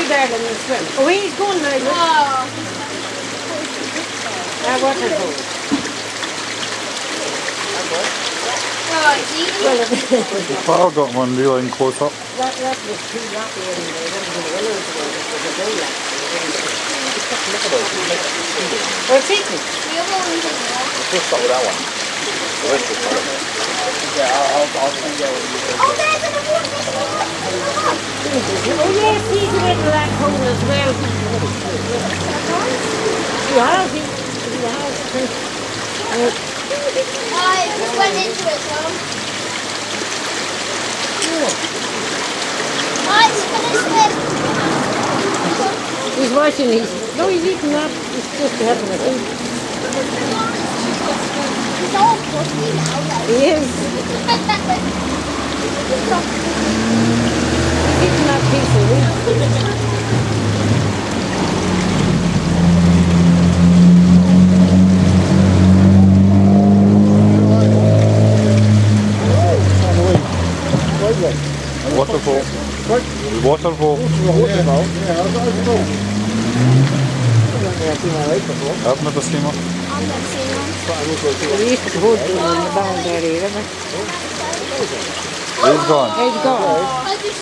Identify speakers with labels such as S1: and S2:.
S1: darling will swim. Oh, he's going now.
S2: Oh.
S1: That water goes.
S2: Oh, it's eating.
S1: Well,
S3: The car got one reeling close up.
S1: that was too rocky anyway. That was the willows one. It was a daylight. Well, it's eating.
S2: The other one's in there.
S4: Let's start with that one. The rest of it. Yeah, I'll send you
S2: Oh, there's another one.
S1: Oh, yes, he's went to that hole as well. He has.
S2: I just went into it, so. Oh, it's gonna swim.
S1: He's watching these. No, he's eating that. He's just having a food.
S2: He's all pussy now, though.
S1: He is. He's eating that piece of meat.
S3: Waterfall. Waterfall. I've never seen one.
S2: I've never seen one.
S1: We used to hold them in the boundary, remember?
S3: He's gone.
S1: He's gone.
S2: I just